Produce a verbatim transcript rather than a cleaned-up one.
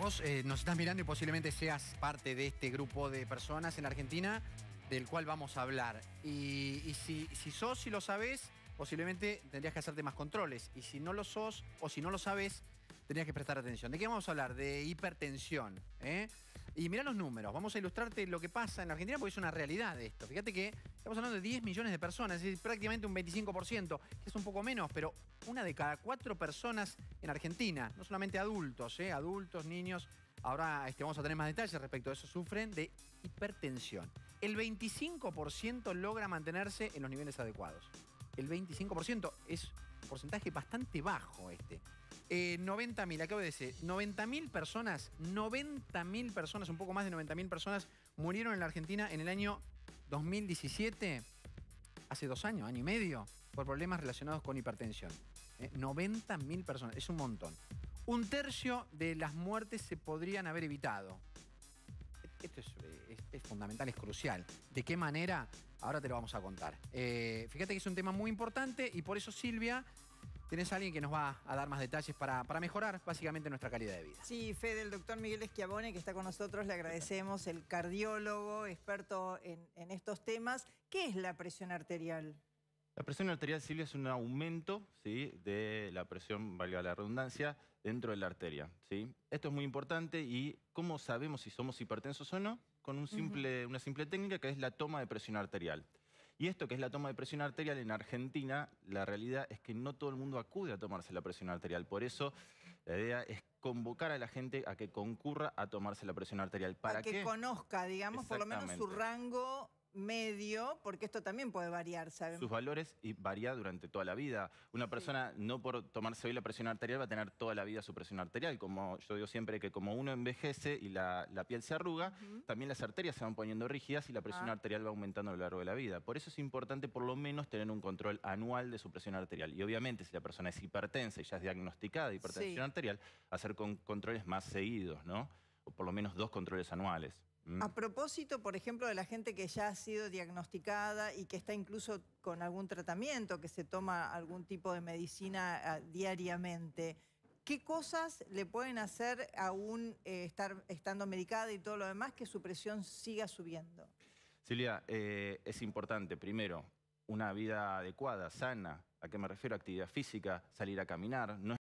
Vos eh, nos estás mirando y posiblemente seas parte de este grupo de personas en Argentina del cual vamos a hablar. Y, y si, si sos y lo sabés, posiblemente tendrías que hacerte más controles. Y si no lo sos o si no lo sabés, tendrías que prestar atención. ¿De qué vamos a hablar? De hipertensión. ¿eh? Y mirá los números. Vamos a ilustrarte lo que pasa en la Argentina porque es una realidad esto. Fíjate que estamos hablando de diez millones de personas, es decir, prácticamente un veinticinco por ciento, que es un poco menos, pero una de cada cuatro personas en Argentina, no solamente adultos, ¿eh? adultos, niños. Ahora este, vamos a tener más detalles respecto a eso. Sufren de hipertensión. El veinticinco por ciento logra mantenerse en los niveles adecuados. El veinticinco por ciento es un porcentaje bastante bajo este. Eh, noventa mil, acabo de decir, noventa mil personas, noventa mil personas, un poco más de noventa mil personas murieron en la Argentina en el año dos mil diecisiete, hace dos años, año y medio, por problemas relacionados con hipertensión. Eh, noventa mil personas, es un montón. Un tercio de las muertes se podrían haber evitado. Esto es, es, es fundamental, es crucial. ¿De qué manera? Ahora te lo vamos a contar. Eh, fíjate que es un tema muy importante y por eso, Silvia, tenés a alguien que nos va a dar más detalles para, para mejorar básicamente nuestra calidad de vida. Sí, Fede, el doctor Miguel Schiavone, que está con nosotros, le agradecemos, el cardiólogo, experto en, en estos temas. ¿Qué es la presión arterial? La presión arterial, Silvia, es un aumento, ¿sí?, de la presión, valga la redundancia, dentro de la arteria, ¿sí? Esto es muy importante. ¿Y cómo sabemos si somos hipertensos o no? Con un simple, uh-huh. una simple técnica que es la toma de presión arterial. Y esto que es la toma de presión arterial en Argentina, la realidad es que no todo el mundo acude a tomarse la presión arterial. Por eso la idea es convocar a la gente a que concurra a tomarse la presión arterial. ¿Para que qué? conozca, digamos, por lo menos su rango medio, porque esto también puede variar, ¿sabemos? Sus valores y varía durante toda la vida. Una persona, sí, no por tomarse hoy la presión arterial va a tener toda la vida su presión arterial. Como yo digo siempre, que como uno envejece y la, la piel se arruga, uh-huh. también las arterias se van poniendo rígidas y la presión ah. arterial va aumentando a lo largo de la vida. Por eso es importante por lo menos tener un control anual de su presión arterial. Y obviamente si la persona es hipertensa y ya es diagnosticada de hipertensión sí. arterial, hacer con controles más seguidos, ¿no? O por lo menos dos controles anuales. A propósito, por ejemplo, de la gente que ya ha sido diagnosticada y que está incluso con algún tratamiento, que se toma algún tipo de medicina uh, diariamente, ¿qué cosas le pueden hacer aún eh, estar, estando medicada y todo lo demás que su presión siga subiendo? Silvia, eh, es importante, primero, una vida adecuada, sana. ¿A qué me refiero? Actividad física, salir a caminar. No